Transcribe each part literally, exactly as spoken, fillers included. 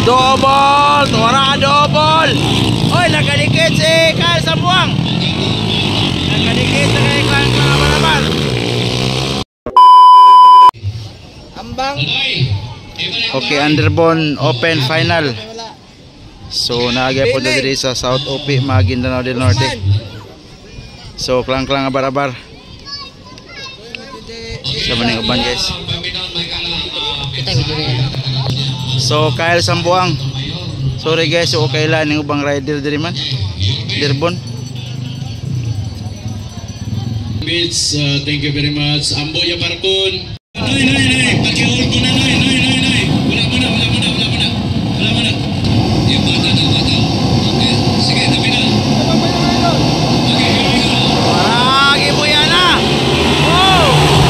Double, tuwara double. Oy, nagkadikit si Kyle Sambuang. Nagkadikit sa kay Kyle Sambuang. Ambang. Okay, Underbone Open Final. So naagay po na diri sa South O P, Maguindanao del Norte. So klang-klang abar-abar. Sa maning uban guys. So Kyle Sambuang. Sorry guys, okay lang ning ubang rider diri man. Derbon. Bits, uh, thank you very much. Amboy Barkun. Noy, noy, noy, paki-hold ko na, noy, noy, noy, noy. Wala mo na, wala mo na, wala mo na. Wala mo na. Yung bata na, bata. Okay, sige, tabi na. Okay, here we go. Maragi mo yan na. Oh!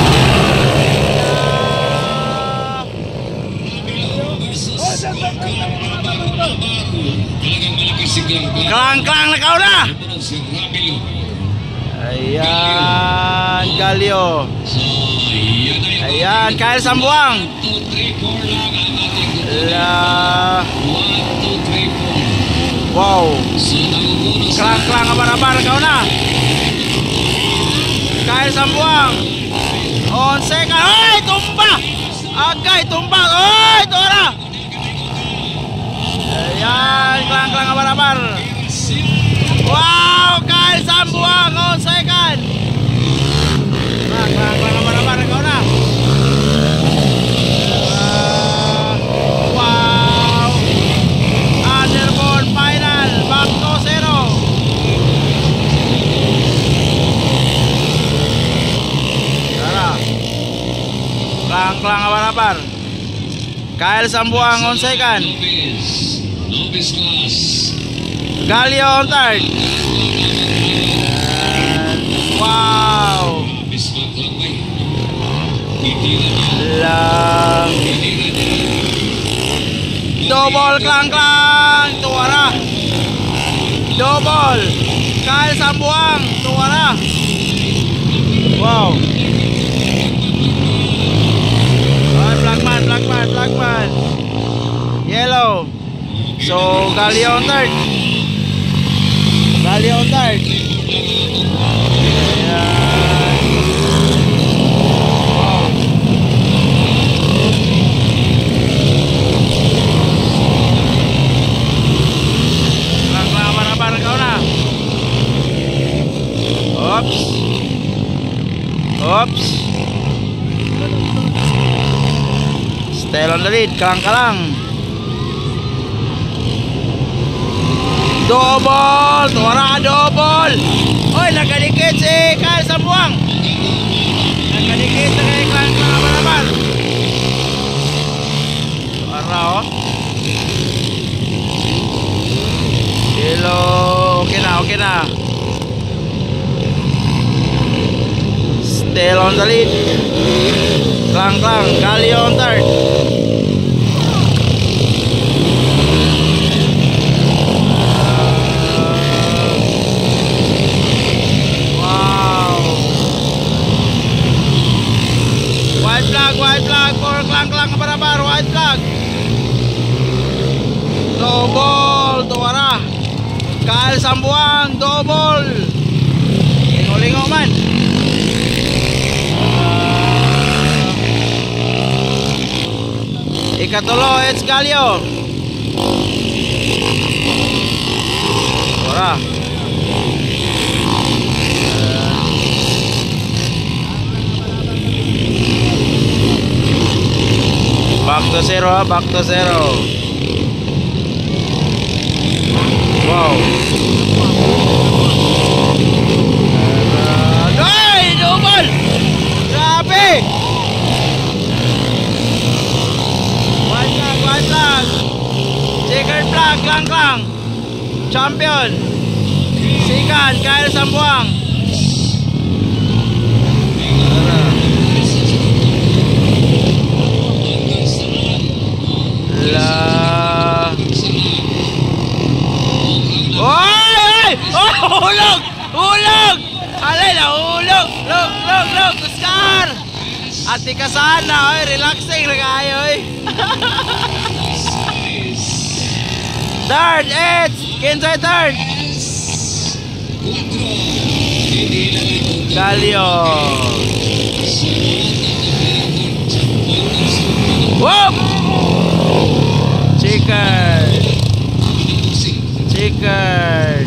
Klang-klang na kau na. Ayan, Galio. Ayan, Kyle Sambuang. La. Wow. Klang-klang abar-abar kau na. Kyle Sambuang. On second. Ay, tumba. Agay, tumba. Ay, tora. Ayan, klang-klang abar-abar. Wow, Kyle Sambuang on second. Klang-klang abar-abar kau na. Uh, wow. Underbone final. Back to zero. Tara. Klang-klang abar-abar. Kyle Sambuang on second. Novice class. Galio on third. And wow. Lang. Double klang-klang. Tuwara. Double. Kyle Sambuang. Tuwara. Wow. Oh, Blackman, Blackman, Blackman. Yellow. So, Galio on third. Galio on third. Ayan. Wow. Klang-klang abar-abar kau na. Oops. Oops. Still on the lead. Kalang-kalang. Double, tuwara double. Oy, nagkadikit si Kyle Sambuang. Nagkadikit sa kay klang-klang abar-abar. Tuwara oh. Hello, okay na, okay na. Still on the lead. Klang-klang, Galio on third. White flag for klang-klang abar-abar. White flag. Double, tuwara. Kyle Sambuang, double. Lingo-lingo man. uh, Ikatulo, it's Galio. Tuwara. Back to zero, back to zero. Wow. Ay, double. Grabe. White flag, white flag. Checkered flag, klang-klang. Champion. Sikan, Kyle Sambuang. La. Oy! Oy! Oh, hulog! Hulog! Alay na, hulog! Log, log, log! Oscar! Ati ka sana, oy! Relaxing na kayo, oy! Third, eight. Kinsay third. Galio. Whoop! Chicken. Chicken.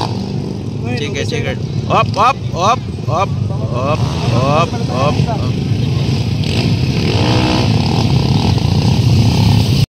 Chicken. Chicken, chicken. Up, up, up, up, up, up, up.